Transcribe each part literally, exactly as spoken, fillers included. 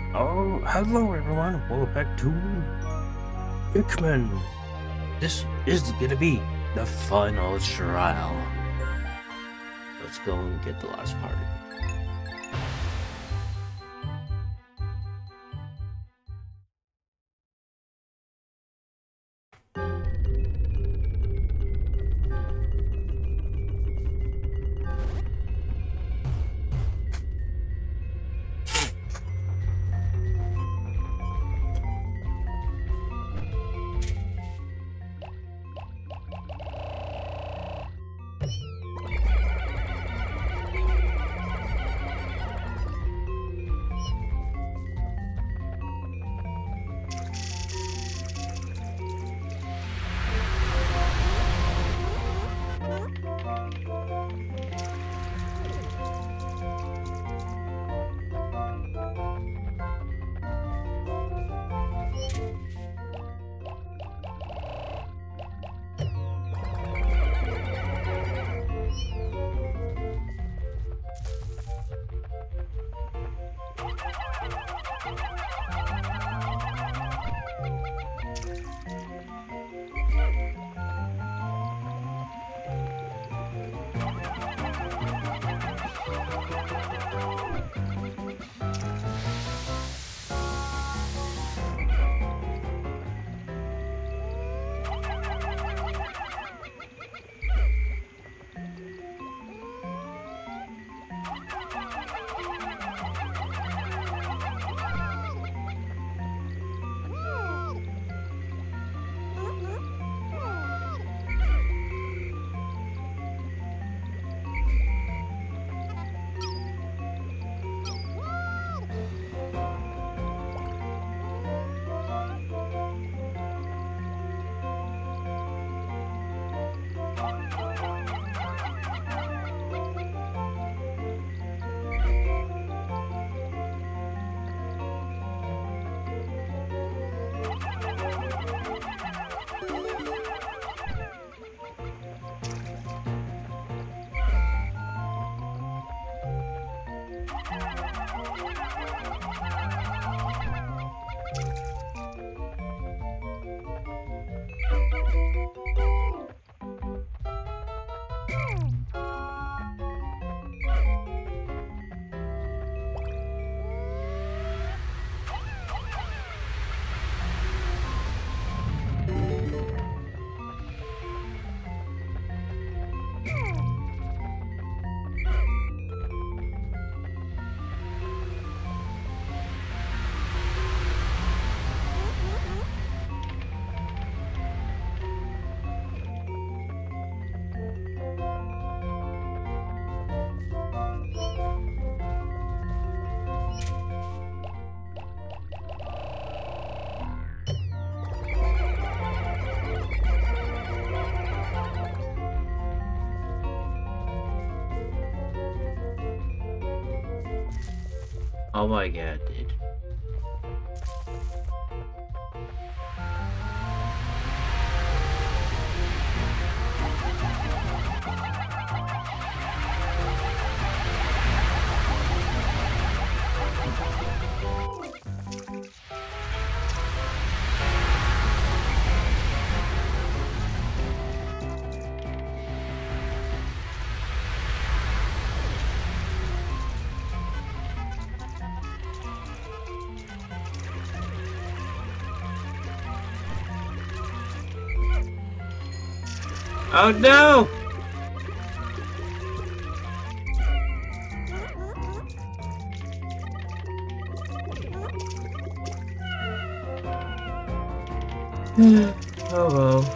Oh, hello everyone. Welcome back to Pikmin. This is gonna be the final trial. Let's go and get the last part. Oh my god, dude. Oh no! Oh well.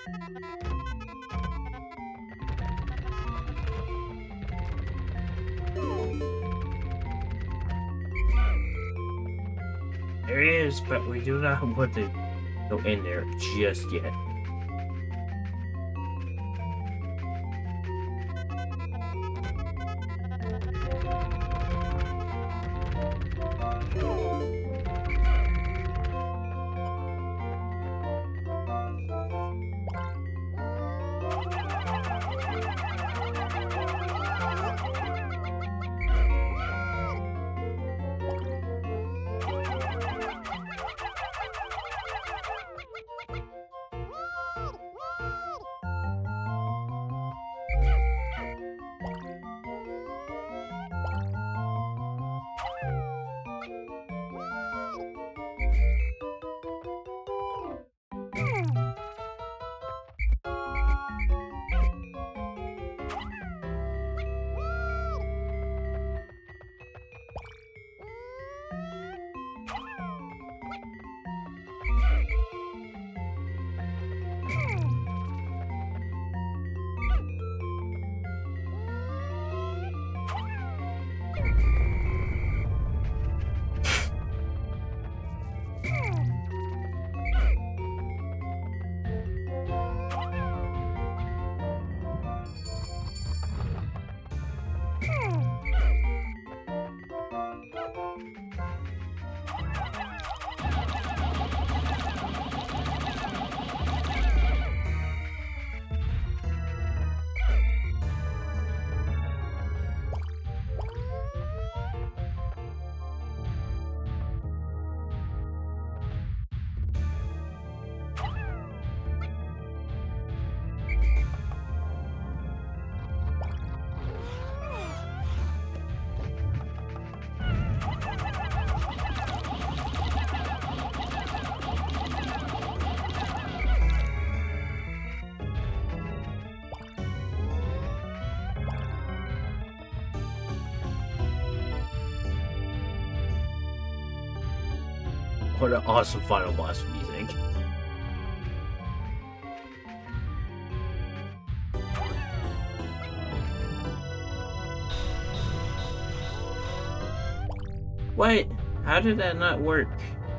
There he is, but we do not want to go in there just yet. What an awesome final boss music. Wait, how did that not work?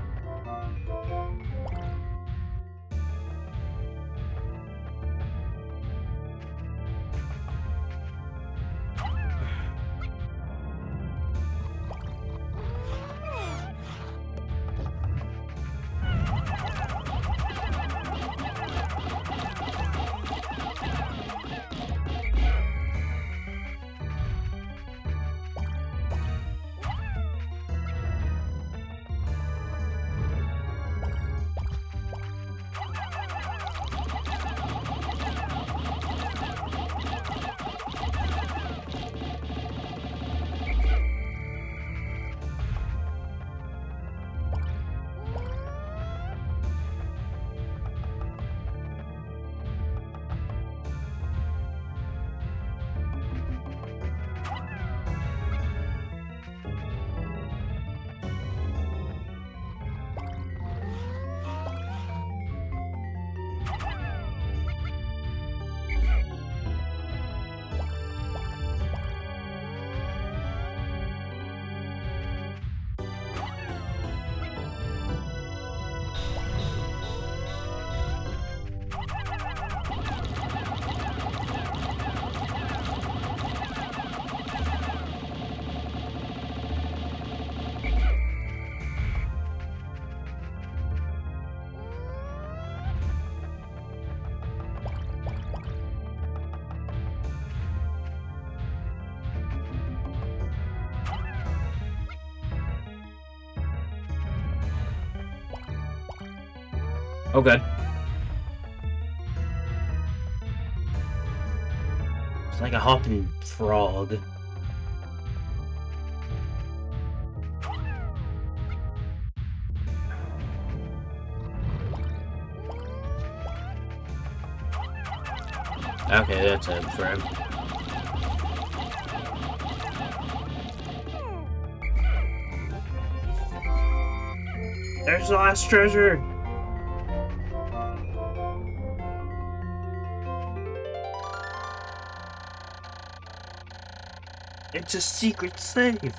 Okay. It's like a hopping frog. Okay, that's it for him. There's the last treasure! It's a secret safe.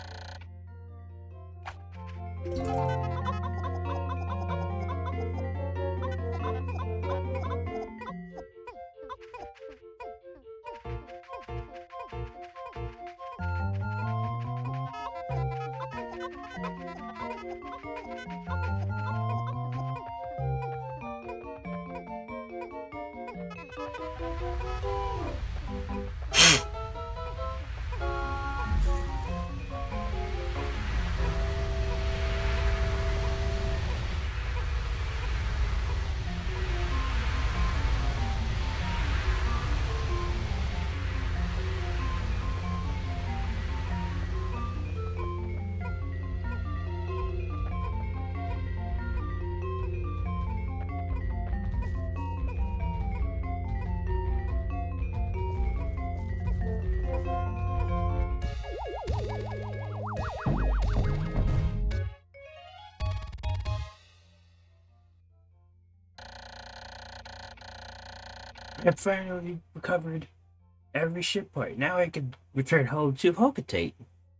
I finally recovered every ship part. Now I can return home to Hocotate.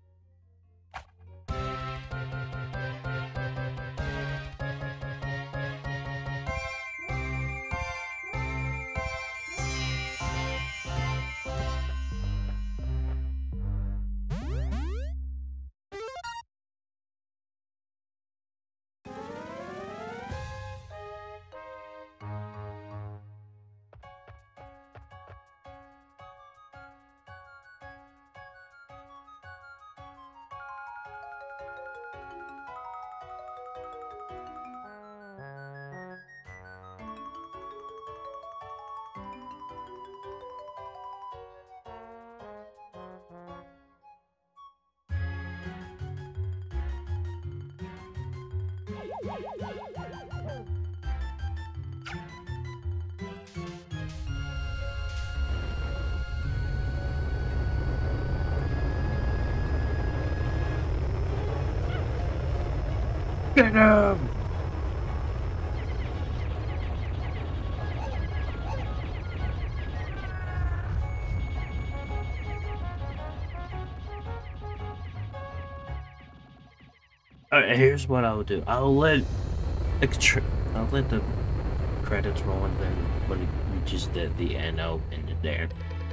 Get him! Alright, here's what I'll do. I'll let extra. I'll let the credits roll, and then when it reaches the the end, I'll end it there.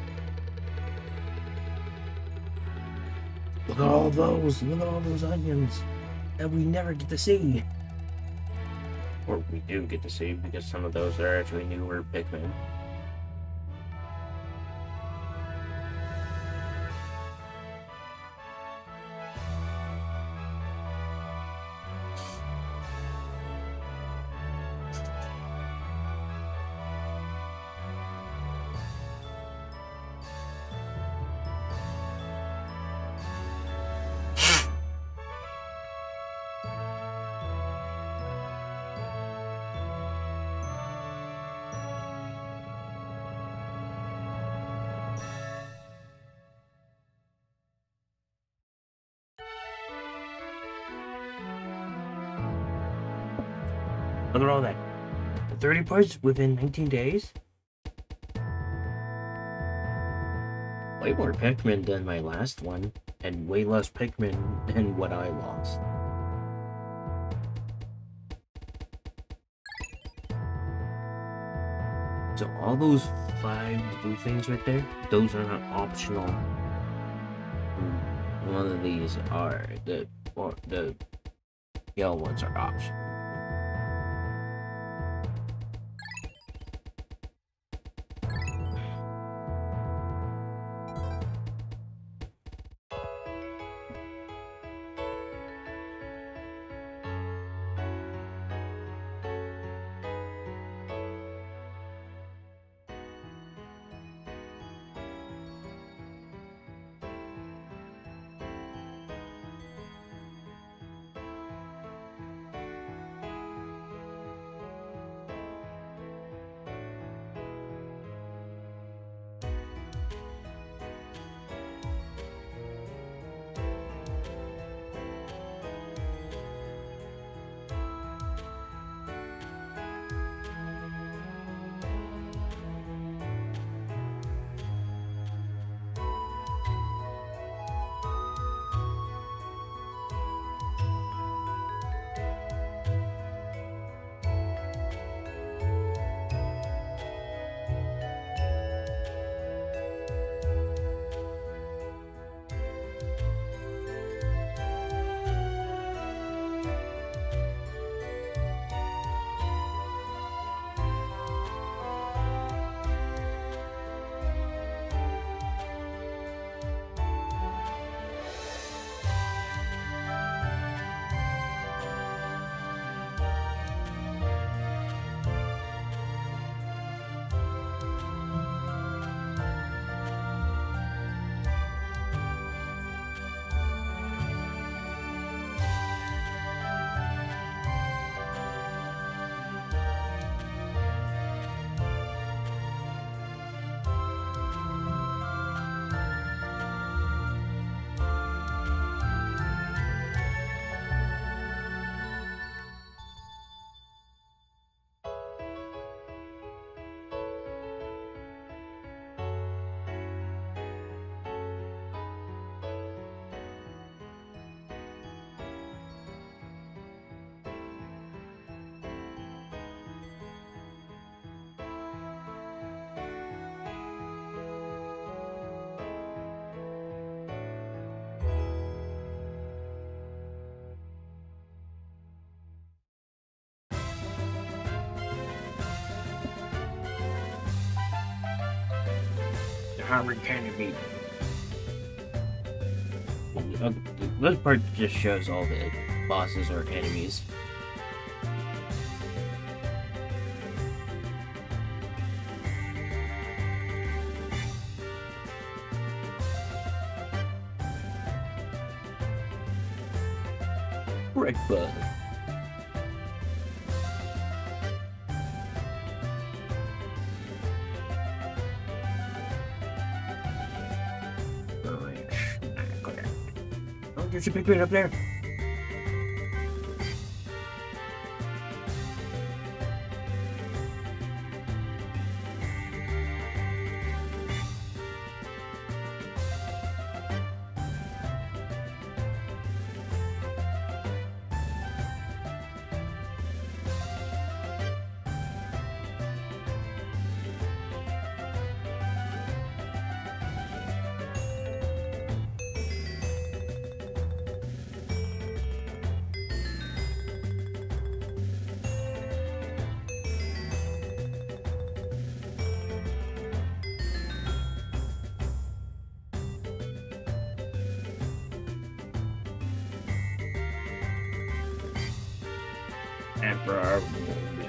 Look at all those! Look at all those onions that we never get to see. Or we do get to see, because some of those are actually newer Pikmin. Look at all that. thirty parts within nineteen days? Way more Pikmin than my last one, and way less Pikmin than what I lost. So all those five blue things right there, those are not optional. One of these are the or the yellow ones are optional. How can it be? Okay, this part just shows all the bosses or enemies. Right button. Oh, there's a Pikmin up there. Emperor Bulblax.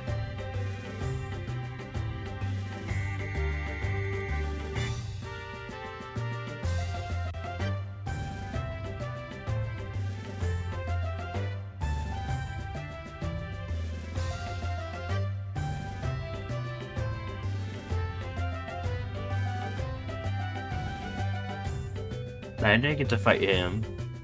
I didn't get to fight him.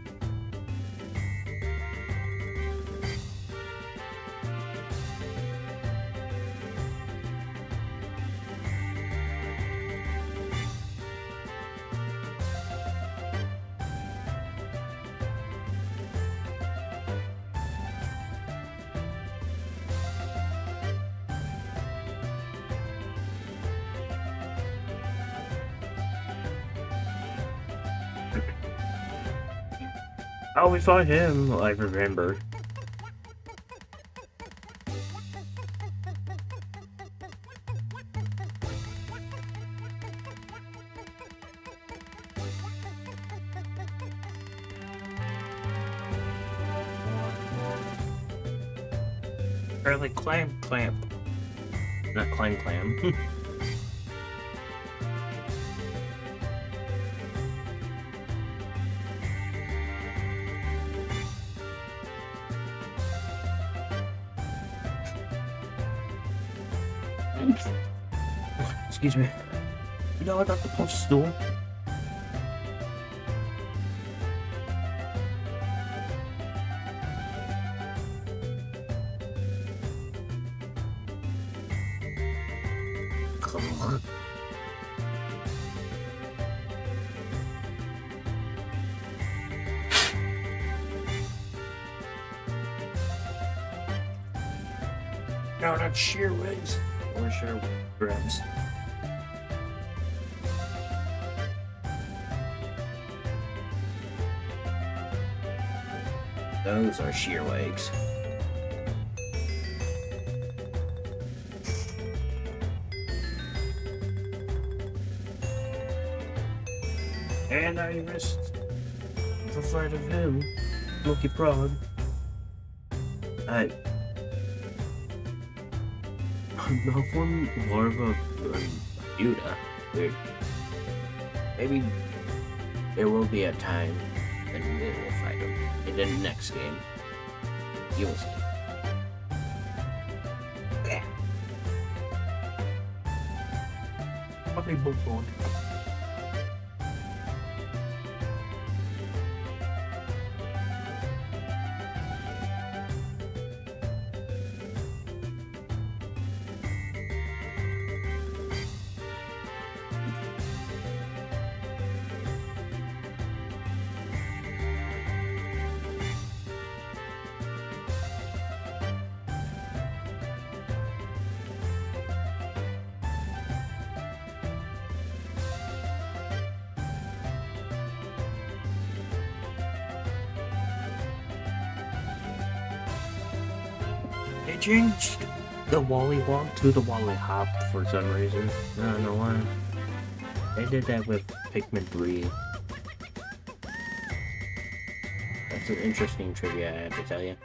Oh, we fought him, I remember. Or like clam clamp. Not clam clam. Excuse me. You know I got the punch stool. Come on. No, not sheer wigs. Or sheer grabs. Those are sheer legs. And I missed the fight of him, Monkey Prod. I... Malform Larva Buda. Dude. Maybe there will be a time when we will fight him. In the next game. You will see. Yeah. Probably both on. They changed the Wally Walk to the Wally Hop for some reason. I don't know why. They did that with Pikmin three. That's an interesting trivia, I have to tell you.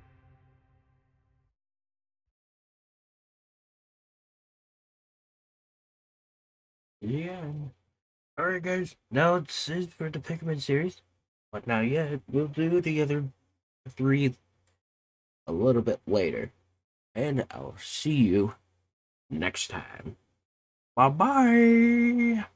Yeah. Alright, guys. Now it's it for the Pikmin series. But not yet. We'll do the other three a little bit later. And I'll see you next time. Bye bye.